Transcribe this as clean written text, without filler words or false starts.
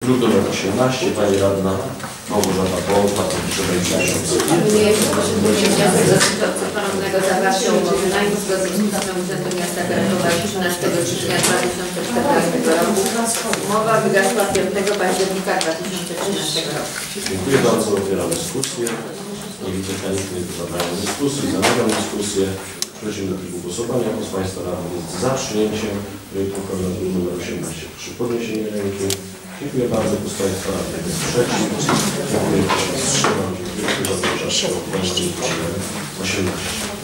Druk nr 18, Pani Radna Małgorzata Połów, bardzo proszę Pani. Proszę wniosek dotyczący ponownego zawarcia umowy najmu zgodnie z ustawą Urzędu Miasta Krakowa 13 kwietnia 2014 roku. Umowa wygasła 5 października 2013 roku. Dziękuję bardzo. Otwieram dyskusję. Nie widzę chętnych do zabrania dyskusji. Zamawiam dyskusję. Przechodzimy do trybu głosowania. Kto z Państwa radnych jest za przyjęciem projektu uchwały nr 18? Proszę podniesienie ręki. Dziękuję bardzo. Kto z Państwa radnych jest przeciw? Dziękuję. Kto się wstrzymał? Dziękuję. Zapraszam. 18.